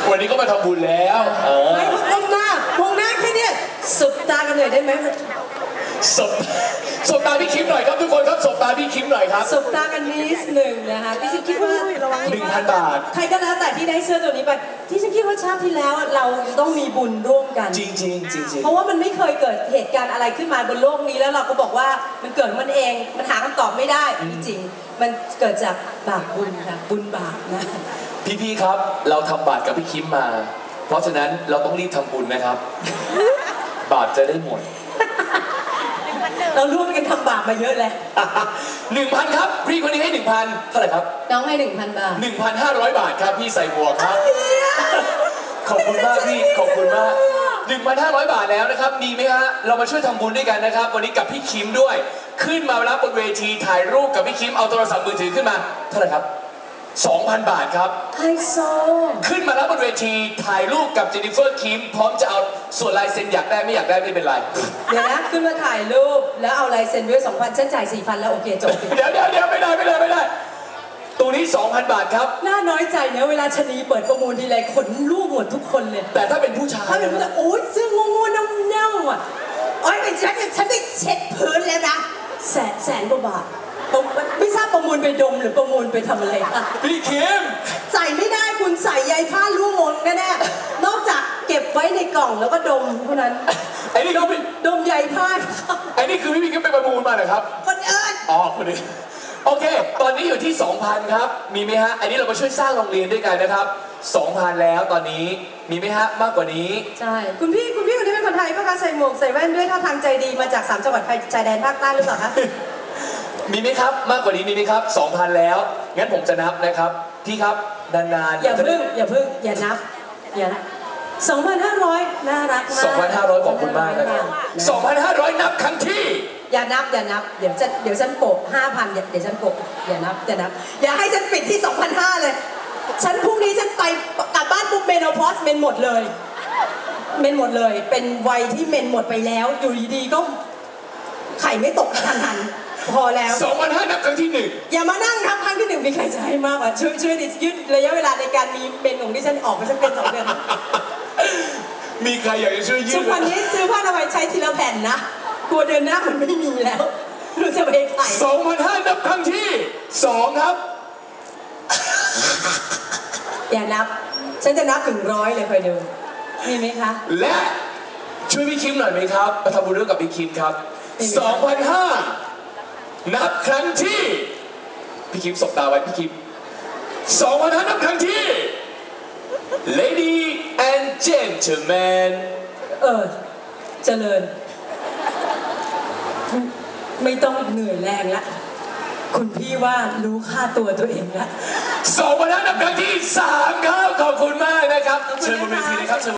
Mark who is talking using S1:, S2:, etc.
S1: วันนี้ก็มาทำบุญแล้ว
S2: ไม่มองหน้าแค่นี้สบตากันหน่อยได้ไหม
S1: สบตาพี่คิมหน่อยครับทุกคนครับสบตาพี่คิมหน่อยครับ
S2: สบตากันนิดหนึ่งนะคะที่ฉันคิดว่า
S1: 1,000 บาท
S2: ใครก็แล้วแต่ที่ได้เสื้อตัวนี้ไปที่ฉันคิดว่าชาติที่แล้วเราต้องมีบุญร่วมกัน
S1: จริง
S2: เพราะว่ามันไม่เคยเกิดเหตุการณ์อะไรขึ้นมาบนโลกนี้แล้วเราก็บอกว่ามันเกิดมันเองมันหาคำตอบไม่ได้จริงมันเกิดจากบาปบุญค่ะบุญบาปนะ
S1: พี่ครับเราทำบาปกับพี่คิมมาเพราะฉะนั้นเราต้องรีบทำบุญนะครับบาปจะได้หมด
S2: เราร่วมกันทำบาปมาเยอะแล้ว
S1: 1,000 ครับพี่คนนี้ให้ 1,000 เท่าไหร่ครับ
S2: น้องให้ 1,000 บาท
S1: 1,500 บาทครับพี่ใส่หมวกครับขอบคุณมากพี่ขอบคุณมาก 1,500 บาทแล้วนะครับมีไหมฮะเรามาช่วยทำบุญด้วยกันนะครับวันนี้กับพี่คิมด้วยขึ้นมารับบนเวทีถ่ายรูปกับพี่คิมเอาโทรศัพท์มือถือขึ้นมาเท่าไหร่ครับ 2,000 บาทครับ
S2: ไฮโซ
S1: ขึ้นมารับบนเวทีถ่ายรูปกับเจนนิเฟอร์คิมพร้อมจะเอาส่วนลายเซ็นอยากได้ไม่อยากได้ไม่เป็นไร
S2: เดี๋ยวนะขึ้นมาถ่ายรูปแล้วเอาลายเซ็นด้วย 2,000 ฉันจ่าย 4,000 แล้วโอเคจบ
S1: เดี๋ยวไม่ได้ตัวนี้ 2,000 บาทครับ
S2: น่าน้อยใจเนอะเวลาชนีเปิดประมูลทีไรขนลูกหมดทุกคนเลย
S1: แต่ถ้าเป็นผู้ชาย
S2: ถ้าเป็นผู้ชายโอ๊ยเสื้องงๆเน่าๆอ่ะโอ๊ยเป็นฉันไปเช็ดพื้นแล้วนะแสนกว่าบาทไม่ทราบประมูลไปดมหรือประมูลไปทำอะไรคะ
S1: พี่คิม
S2: ใส่ไม่ได้คุณใส่ใยผ้าลูกมนแน่ๆนอกจากเก็บไว้ในกล่องแล้วก็ดมเท่านั้น
S1: ไอ้นี่เขา
S2: ดมใยผ้า
S1: ไอ้นี่คือพี่คิมไปประมูลมาเหรอครับ
S2: คนอื่น
S1: คนนี้โอเคตอนนี้อยู่ที่ 2,000 ครับมีไหมฮะอันนี้เรามาช่วยสร้างโรงเรียนด้วยกันนะครับ 2,000 แล้วตอนนี้มีไหมฮะมากกว่านี้
S2: ใช่คุณพี่คนนี้เป็นคนไทยปะคะใส่หมวกใส่แว่นด้วยท่าทางใจดีมาจาก3 จังหวัดชายแดนภาคใต้หรือเปล่าคะ
S1: มีไหมครับมากกว่านี้มีไหมครับ 2,000 แล้วงั้นผมจะนับนะครับพี่ครับนานๆ
S2: อย่าเพิ่งอย่านับ2,500น่ารักมาก
S1: 2,500 ขอบคุณมากนะครับ 2,500 นับครั้งที่
S2: อย่านับเดี๋ยวฉันโปะ 5,000เดี๋ยวฉันโปะอย่านับอย่าให้ฉันปิดที่ 2,500 เลยฉันพรุ่งนี้ฉันไปกลับบ้านปุ๊บเมโนพอสเมนหมดเลยเป็นวัยที่เมนหมดไปแล้วอยู่ดีๆก็ไข่ไม่ตกทันพอแล้ว
S1: 2,500 นับครั้งที่ 1
S2: อย่ามานั่งนับครั้งที่ 1มีใครจะให้มากกว่าช่วยดิยืดระยะเวลาในการมีเมนของดิฉันออกไปสักเป็น2 เดือน
S1: มีใครอยากจะช่วยยืด
S2: ทุกวันนี้ซื้อผ้าอนามัยใช้ทีละแผ่นนะกลัวเดือนหน้ามันไม่มีแล้วรู้จะไปขาย
S1: 2,500 นับครั้งที่ 2ครับ
S2: อย่านับฉันจะนับถึง100เลยคอยดูมีไหมคะ
S1: และช่วยพี่คิมหน่อยไหมครับมาทำบุญร่วมกับพี่คิมครับ 2,500 นับครั้งที่พี่คิมสบตาไว้พี่คิม 2,500 นับครั้งที่ Lady and Gentlemen
S2: เจริญไม่ต้องเหนื่อยแรงละคุณพี่ว่ารู้ค่าตัวเองละ
S1: 2,500 นับครั้งที่ 3ครับขอบคุณมากนะครับเชิญบนเวทีเลยครับ